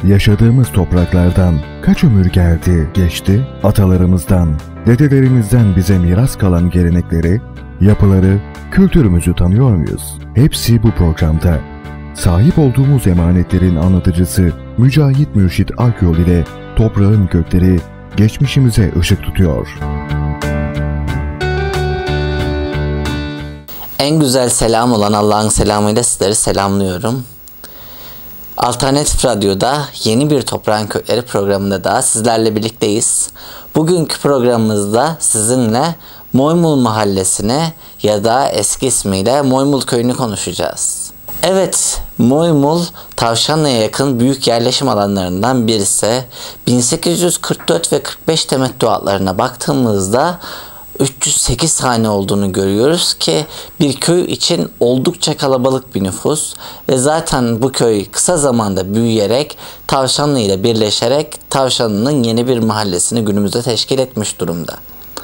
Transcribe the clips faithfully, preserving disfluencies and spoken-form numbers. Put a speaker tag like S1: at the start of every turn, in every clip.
S1: Yaşadığımız topraklardan kaç ömür geldi, geçti? Atalarımızdan, dedelerimizden bize miras kalan gelenekleri, yapıları, kültürümüzü tanıyor muyuz? Hepsi bu programda. Sahip olduğumuz emanetlerin anlatıcısı Mücahit Mürşit Akyol ile toprağın gökleri geçmişimize ışık tutuyor.
S2: En güzel selam olan Allah'ın selamıyla sizleri selamlıyorum. Alternatif Radyo'da yeni bir Toprağın Kökleri programında da sizlerle birlikteyiz. Bugünkü programımızda sizinle Moymul Mahallesi'ni ya da eski ismiyle Moymul Köyü'nü konuşacağız. Evet, Moymul, Tavşanlı'ya yakın büyük yerleşim alanlarından birisi. bin sekiz yüz kırk dört ve kırk beş temettüatlarına baktığımızda üç yüz sekiz hane olduğunu görüyoruz ki bir köy için oldukça kalabalık bir nüfus ve zaten bu köy kısa zamanda büyüyerek Tavşanlı ile birleşerek Tavşanlı'nın yeni bir mahallesini günümüzde teşkil etmiş durumda.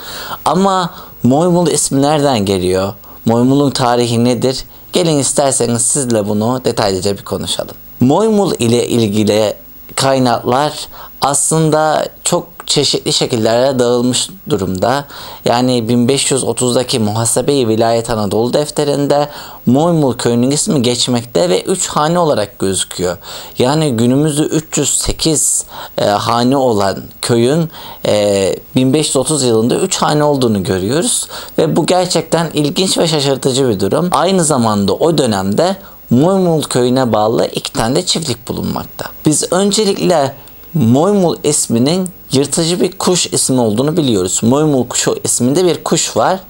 S2: Ama Moymul ismi nereden geliyor? Moymul'un tarihi nedir? Gelin isterseniz sizle bunu detaylıca bir konuşalım. Moymul ile ilgili kaynaklar aslında çok çeşitli şekillere dağılmış durumda. Yani bin beş yüz otuzdaki Muhasebe-i Vilayet Anadolu defterinde Moymul köyünün ismi geçmekte ve üç hane olarak gözüküyor. Yani günümüzde üç yüz sekiz e, hane olan köyün e, bin beş yüz otuz yılında üç hane olduğunu görüyoruz ve bu gerçekten ilginç ve şaşırtıcı bir durum. Aynı zamanda o dönemde Moymul köyüne bağlı iki tane de çiftlik bulunmakta. Biz öncelikle Moymul isminin yırtıcı bir kuş ismi olduğunu biliyoruz. Moymul kuşu isminde bir kuş var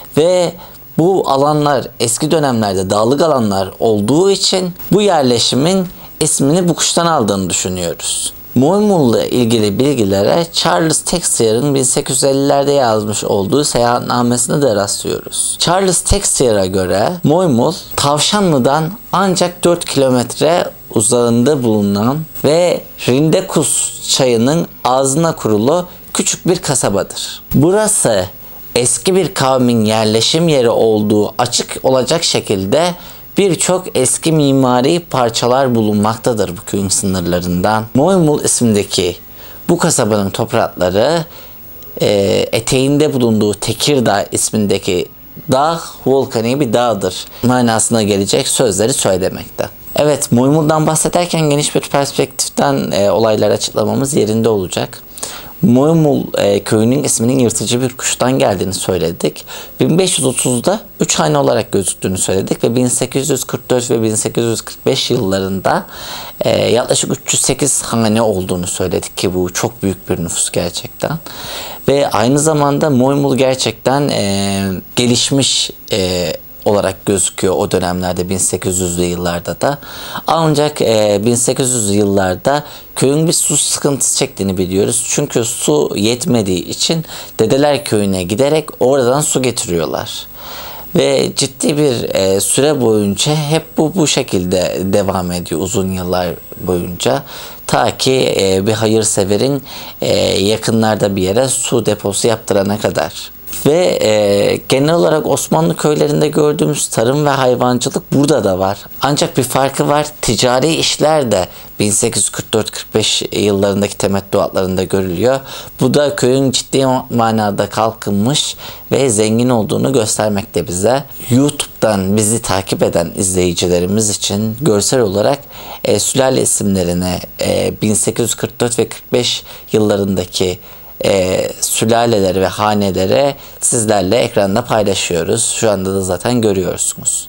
S2: ve bu alanlar eski dönemlerde dağlık alanlar olduğu için bu yerleşimin ismini bu kuştan aldığını düşünüyoruz. Moymul'la ilgili bilgilere Charles Texier'ın bin sekiz yüz ellilerde yazmış olduğu seyahatnamesine de rastlıyoruz. Charles Texier'a göre Moymul, Tavşanlı'dan ancak dört kilometre uzağında bulunan ve Rindekus çayının ağzına kurulu küçük bir kasabadır. Burası eski bir kavmin yerleşim yeri olduğu açık olacak şekilde birçok eski mimari parçalar bulunmaktadır bu köyün sınırlarından. Moymul ismindeki bu kasabanın toprakları e, eteğinde bulunduğu Tekirdağ ismindeki dağ volkanik bir dağdır manasına gelecek sözleri söylemekte. Evet, Moymul'dan bahsederken geniş bir perspektiften e, olayları açıklamamız yerinde olacak. Moymul e, köyünün isminin yırtıcı bir kuştan geldiğini söyledik. bin beş yüz otuzda üç hane olarak gözüktüğünü söyledik ve bin sekiz yüz kırk dört ve bin sekiz yüz kırk beş yıllarında e, yaklaşık üç yüz sekiz hane olduğunu söyledik ki bu çok büyük bir nüfus gerçekten. Ve aynı zamanda Moymul gerçekten e, gelişmiş e, olarak gözüküyor o dönemlerde bin sekiz yüzlü yıllarda da. Ancak e, bin sekiz yüzlü yıllarda köyün bir su sıkıntısı çektiğini biliyoruz. Çünkü su yetmediği için Dedeler Köyü'ne giderek oradan su getiriyorlar. Ve ciddi bir e, süre boyunca hep bu bu şekilde devam ediyor uzun yıllar boyunca. Ta ki e, bir hayırseverin e, yakınlarda bir yere su deposu yaptırana kadar. Ve e, genel olarak Osmanlı köylerinde gördüğümüz tarım ve hayvancılık burada da var. Ancak bir farkı var. Ticari işler de bin sekiz yüz kırk dört kırk beş yıllarındaki temettüatlarında görülüyor. Bu da köyün ciddi manada kalkınmış ve zengin olduğunu göstermekte bize. YouTube'dan bizi takip eden izleyicilerimiz için görsel olarak e, sülale isimlerini e, bin sekiz yüz kırk dört ve kırk beş yıllarındaki E, sülaleleri ve haneleri sizlerle ekranda paylaşıyoruz. Şu anda da zaten görüyorsunuz.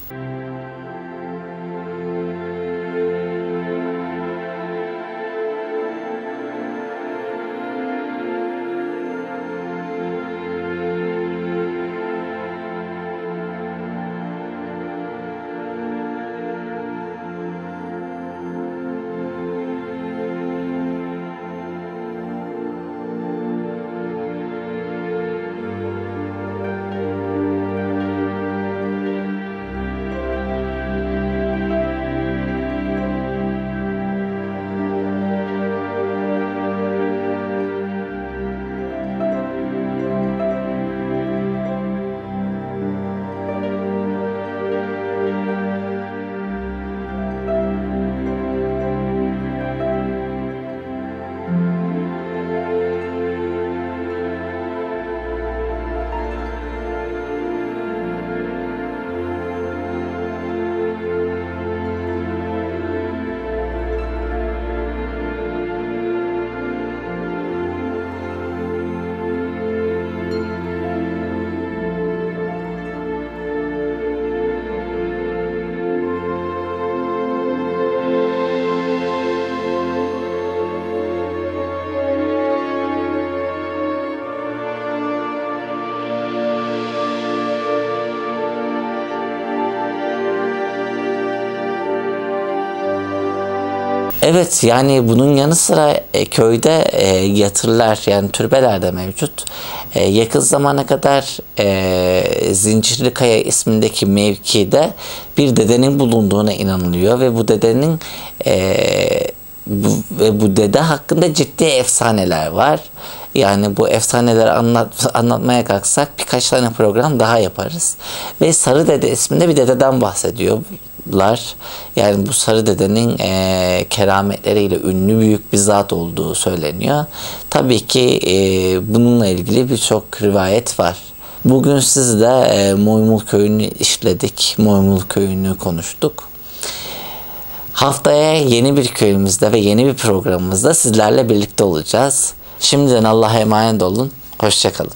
S2: Evet, yani bunun yanı sıra e, köyde e, yatırlar, yani türbeler de mevcut. E, yakın zamana kadar e, Zincirlikaya ismindeki mevkide bir dedenin bulunduğuna inanılıyor ve bu dedenin e, bu, ve bu dede hakkında ciddi efsaneler var. Yani bu efsaneleri anlat, anlatmaya kalksak birkaç tane program daha yaparız. Ve Sarı Dede isminde bir dededen bahsediyorlar. Yani bu Sarı Dede'nin e, kerametleriyle ünlü büyük bir zat olduğu söyleniyor. Tabii ki e, bununla ilgili birçok rivayet var. Bugün sizle e, Moymul Köyü'nü işledik. Moymul Köyü'nü konuştuk. Haftaya yeni bir köyümüzde ve yeni bir programımızda sizlerle birlikte olacağız. Şimdiden Allah'a emanet olun. Hoşça kalın.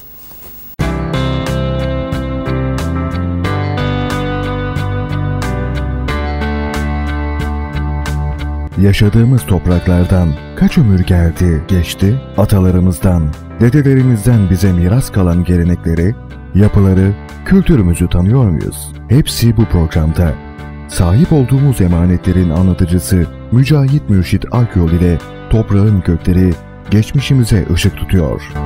S1: Yaşadığımız topraklardan kaç ömür geldi, geçti, atalarımızdan, dedelerimizden bize miras kalan gelenekleri, yapıları, kültürümüzü tanıyor muyuz? Hepsi bu programda. Sahip olduğumuz emanetlerin anlatıcısı Mücahit Mürşit Akyol ile toprağın kökleri geçmişimize ışık tutuyor.